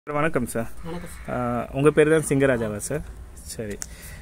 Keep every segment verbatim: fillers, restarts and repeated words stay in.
வணக்கம் சார். உங்கள் பேர் தான் சிங்கராஜாவா சார்? சரி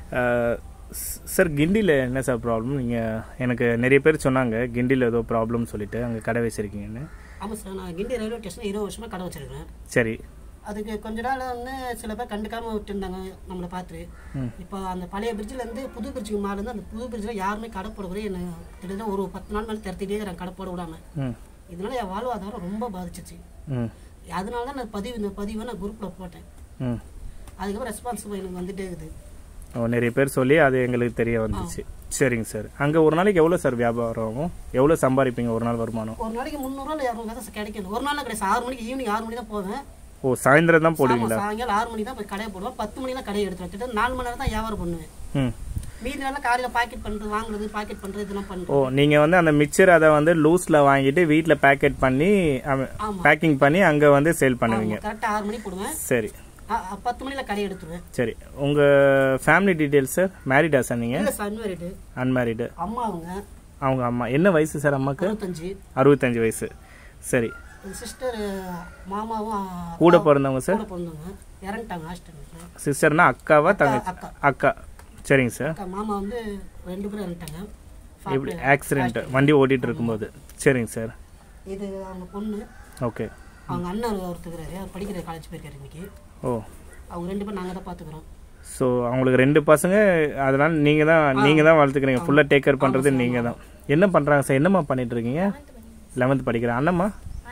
சார், கிண்டியில் என்ன சார் ப்ராப்ளம்? நீங்கள் எனக்கு நிறைய பேர் சொன்னாங்க கிண்டியில் ஏதோ ப்ராப்ளம்னு சொல்லிட்டு அங்கே கடை வச்சுருக்கீங்கன்னு. ஆமாம் சார், நான் கிண்டி ரயில்வே ஸ்டேஷன் இருபது வருஷமாக கடை வச்சுருக்கேன். சரி. அதுக்கு கொஞ்ச நாள் வந்து சில பேர் கண்டுக்காமல் விட்டுருந்தாங்க நம்மளை பார்த்து. இப்போ அந்த பழைய பிரிட்ஜிலேருந்து புது பிரிட்ஜுக்கு மாறுந்து அந்த புது பிரிட்ஜில் யாருமே கடை போடக்கூட என்ன கிட்டத்தட்ட ஒரு பத்து நாள் மேலே திறத்திட்டே இருக்கிறாங்க கடை போட விடாமல். இதனால என் வாழ்வாதாரம் ரொம்ப பாதிச்சிச்சு. அதனால தான் நான் பதிவு இந்த பதிவை நான் குரூப்பில் போட்டேன். அதுக்கப்புறம் ரெஸ்பான்சிபிள் எனக்கு வந்துட்டே இருக்குது. நிறைய பேர் சொல்லி அது எங்களுக்கு தெரிய வந்துச்சு. சரிங்க சார். அங்கே ஒரு நாளைக்கு எவ்வளோ சார் வியாபாரம் ஆகும்? எவ்வளோ சம்பாதிப்பீங்க ஒரு நாள் வருமானம்? ஒரு நாளைக்கு முந்நூறுவா இரநூறு தான் சார் கிடைக்கும். ஒரு நாள் கிடையாது, ஆறு மணிக்கு ஈவினிங் ஆறு மணி தான் போவேன். ஓ, சாயந்தரம் தான் போடுவீங்களா? சாயங்காலம் ஆறு மணி தான் போய் கடையை போடுவேன். பத்து மணிலாம் கடையை எடுத்து வச்சுட்டு நாலு மணி நேரம் தான் வியாபாரம் பண்ணுவேன். மீதி நாளில் காலையில் பாக்கெட் பண்ணுறது, வாங்குறது, பாக்கெட் பண்ணுறது இதெல்லாம் பண்ணுறோம். ஓ, நீங்கள் வந்து அந்த மிக்சர் அதை வந்து லூஸில் வாங்கிட்டு வீட்டில் பேக்கெட் பண்ணி பேக்கிங் பண்ணி அங்கே வந்து சேல் பண்ணுவீங்க. கரெக்டாக ஆறு மணி போடுவேன். சரி. பத்து மணியில் கடையை எடுத்துருவேன். சரி. உங்கள் ஃபேமிலி டீட்டெயில்ஸ் சார்? மேரிடா சார் நீங்கள்? இல்லை சார், அன்மேரிடு. அன்மேரிடு. அம்மா அவங்க அவங்க அம்மா என்ன வயசு சார் அம்மாவுக்கு? அறுபத்தஞ்சு. அறுபத்தஞ்சு வயசு. சரி. சிஸ்டர் மாமாவும் கூட பிறந்தவங்க சார்? கூட பிறந்தவங்க இறந்துட்டாங்க ஹாஸ்பிட்டல். சிஸ்டர்னா அக்காவா தங்கச்சி? அக்கா. அக்கா. சரிங்க சார். மாமா வந்து ரெண்டு பேரும் இறந்துட்டாங்க. இப்படி ஆக்சிடென்ட் வண்டி ஓட்டிகிட்டு இருக்கும்போது. சரிங்க சார். இது அவங்க பொண்ணு. ஓகே. அவங்க அண்ணன் ஒருத்தருக்காரு, அவர் படிக்கிற காலேஜ் போயிருக்காரு இன்னைக்கு. ஓ. அவங்க ரெண்டு பேரும் நாங்கள் தான் பார்த்துக்குறோம். ஸோ அவங்களுக்கு ரெண்டு பசங்க, அதனால நீங்கள் தான் நீங்கள் தான் வளர்த்துக்கிறீங்க, ஃபுல்லாக டேக் கேர் பண்ணுறது நீங்கள் தான். என்ன பண்ணுறாங்க சார்? என்னம்மா பண்ணிட்டு இருக்கீங்க? லெவன்த் படிக்கிறேன். அண்ணம்மா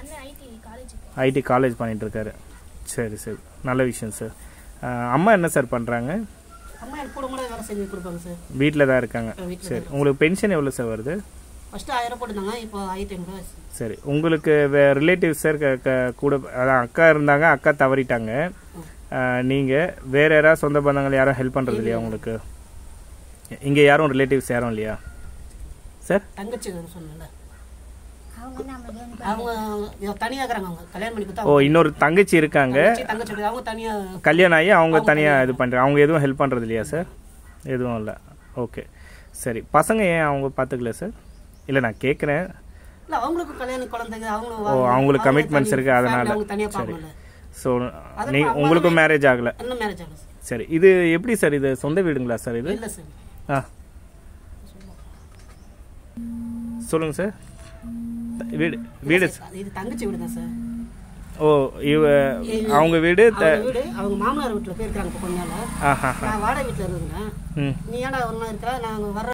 ஐடி காலேஜ் பண்ணிட்டு இருக்காரு. சரி சரி, நல்ல விஷயம் சார். அம்மா என்ன சார் பண்ணுறாங்க? அம்மா எனக்கு கூட கூட வேலை செஞ்சு கொடுப்பாங்க சார். வீட்டில் தான் இருக்காங்க. சரி. உங்களுக்கு பென்ஷன் எவ்வளோ சார் வருது? ஃபஸ்ட்டு ஆயிரம் போட்டுருந்தாங்க, இப்போ ஆயிரத்தி ஐநூறுவா. சரி. உங்களுக்கு வே ரிலேட்டிவ்ஸ் சார் கூட, அதான் அக்கா இருந்தாங்க, அக்கா தவறிட்டாங்க. நீங்கள் வேறு யாராவது சொந்த பந்தங்கள் யாரும் ஹெல்ப் பண்ணுறது இல்லையா உங்களுக்கு? இங்கே யாரும் ரிலேட்டிவ்ஸ் யாரும் இல்லையா சார்? தங்கச்சி சொன்னல, அவங்க தனியாக இருக்கிறாங்க. அவங்க கல்யாணம் பண்ணி கொடுத்தா. ஓ, இன்னொரு தங்கச்சி இருக்காங்க. தங்கச்சி அவங்க தனியாக கல்யாணம் ஆகி அவங்க தனியாக இது பண்ணுறாங்க. அவங்க எதுவும் ஹெல்ப் பண்ணுறது இல்லையா சார்? எதுவும் இல்லை. ஓகே சரி. பசங்க ஏன் அவங்க பார்த்துக்கல சார்? இல்லை நான் கேட்குறேன். இல்லை, அவங்களுக்கு கல்யாணம் குழந்தைங்க அவங்களும். ஓ, அவங்களுக்கு கமிட்மெண்ட்ஸ் இருக்குது அதனால. சரி. ஸோ நீ உங்களுக்கும் மேரேஜ் ஆகலை? இன்னும் மேரேஜ் ஆகலை. சரி. இது எப்படி சார்? இது சொந்த வீடுங்களா சார் இது? இல்லை சார். ஆ சொல்லுங்கள் சார். வீடு வீடு இது தங்கச்சி வீடு தான் சார். ஓ, இவ அவங்க வீடு வீடு அவங்க மாமனார் வீட்டில் போயிருக்காங்க. இப்போ கொஞ்ச நாள் நான் வாடகை வீட்டில் இருந்தேன். நீ ஏன்டா ஒரு நாள் இருக்கிறா, நாங்கள் வர